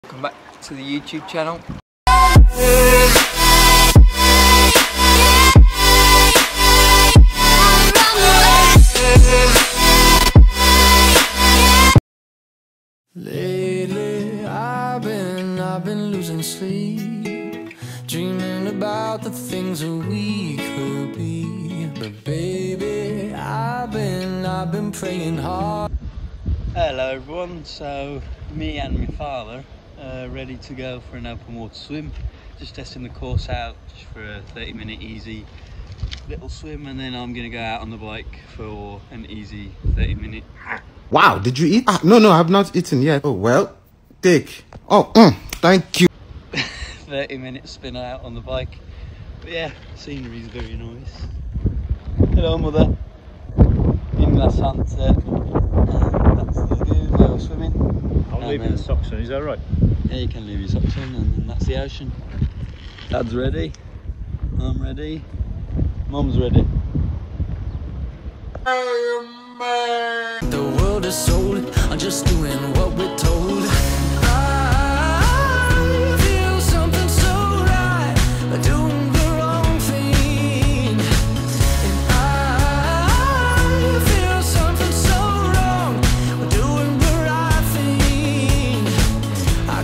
Welcome back to the YouTube channel. Lately I've been losing sleep, dreaming about the things that we could be. But baby, I've been praying hard. Hello everyone, so me and my father are ready to go for an open water swim. Just testing the course out just for a 30-minute easy little swim, and then I'm going to go out on the bike for an easy 30-minute. Wow, did you eat? No, I have not eaten yet. Oh, well, take. Oh, thank you. 30-minute spin out on the bike. But yeah, scenery is very nice. Hello mother. In La Santa. That's the lagoon where we're swimming. I'll leave the socks on, is that right? Yeah, you can leave your socks on, and then that's the ocean. Dad's ready. I'm ready. Mum's ready. The world is sold, I'm just doing what we're told. I feel something so right, doing the wrong thing. And I feel something so wrong, doing the right thing. I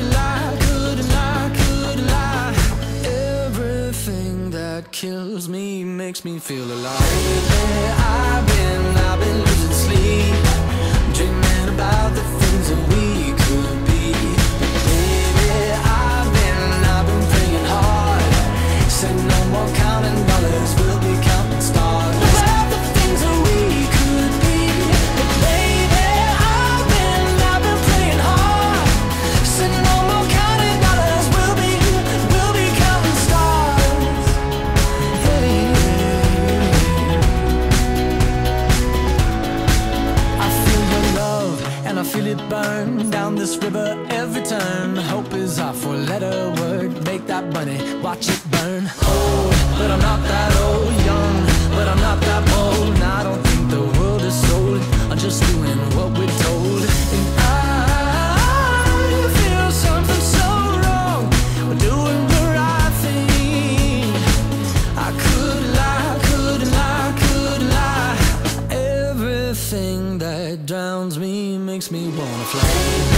could lie. Everything that kills me makes me feel alive. I've been losing sleep, dreaming about the things that we could be. Baby, I've been praying hard. Said no more counting dollars, we'll be counting stars. About the things that we could be. Baby, I've been praying hard. Said no more counting dollars, we'll be counting stars. Hey. And I feel it burn down this river every turn. Hope is our four-letter word. Make that money, watch it burn. Old, but I'm not that old. Young, but I'm not that bold. And I don't think the world is sold. I'm just doing what we're told. And I feel something so wrong. We're doing the right thing. I could lie. Everything that drowns me makes me wanna fly.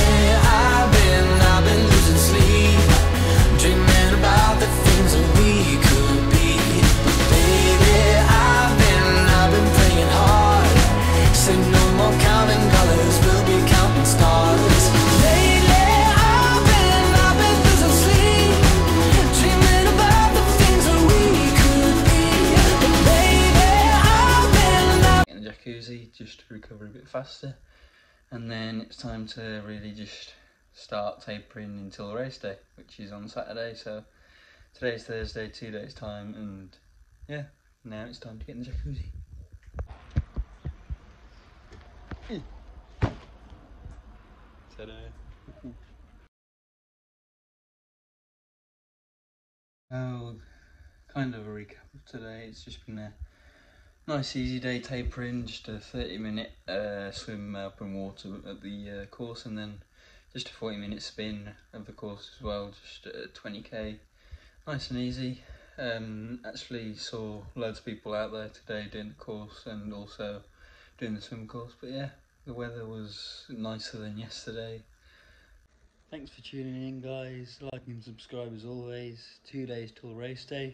I've been losing sleep, dreaming about the things that we could be. Baby, I've been praying hard. Said no more counting dollars, we'll be counting stars. Lately, I've been losing sleep, dreaming about the things that we could be. But baby, I've been In the jacuzzi just to recover a bit faster, and then it's time to really just start tapering until race day, which is on Saturday. So today's Thursday, 2 days time, and yeah, now it's time to get in the jacuzzi. Ta-da. Oh, kind of a recap of today. It's just been a nice easy day tapering, just a 30-minute swim open water at the course, and then just a 40-minute spin of the course as well, just at 20k, nice and easy. Actually saw loads of people out there today doing the course and also doing the swim course, but yeah, the weather was nicer than yesterday. Thanks for tuning in guys, like and subscribe as always. 2 days till race day,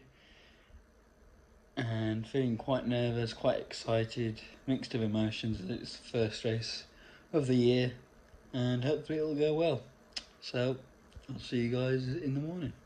and feeling quite nervous, quite excited, mixed of emotions. It's the first race of the year, and hopefully it'll go well. So I'll see you guys in the morning.